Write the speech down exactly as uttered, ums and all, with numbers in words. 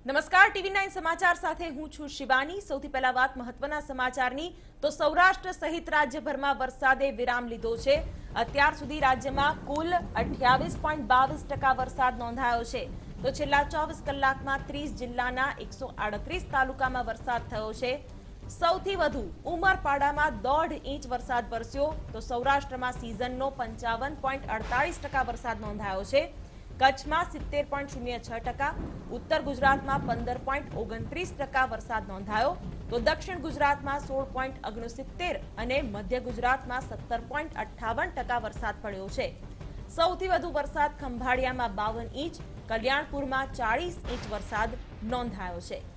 નમસ્કાર TV nine સમાચાર સાથે હું છું શિવાની। સૌથી પહેલા વાત મહત્વના સમાચારની તો સૌરાષ્ટ્ર સહિત રાજ્યભરમાં વરસાદે વિરામ લીધો છે। અત્યાર સુધી રાજ્યમાં કુલ અઠ્યાવીસ પોઈન્ટ બાવીસ ટકા વરસાદ નોંધાયો છે। તો છેલ્લા ચોવીસ કલાકમાં ત્રીસ જિલ્લાના એકસો આડત્રીસ તાલુકામાં વરસાદ થયો છે। સૌથી વધુ ઉમરપાડામાં દોઢ ઇંચ વરસાદ વરસ્યો તો સૌરાષ્ટ્રમાં સિઝનનો પંચાવન પોઈન્ટ અડતાલીસ ટકા વરસાદ નોંધાયો છે। કચ્છમાં સિત્તેર પોઈન્ટ શૂન્ય છ ટકા, ઉત્તર ગુજરાતમાં પંદર પોઈન્ટ ઓગણત્રીસ ટકા વરસાદ નોંધાયો તો દક્ષિણ ગુજરાતમાં સોળ પોઈન્ટ ઓગણસિત્તેર અને મધ્ય ગુજરાતમાં સત્તર પોઈન્ટ અઠ્ઠાવન ટકા વરસાદ પડ્યો છે। સૌથી વધુ વરસાદ ખંભાળિયામાં બાવન ઇંચ, કલ્યાણપુરમાં ચાલીસ ઇંચ વરસાદ નોંધાયો છે।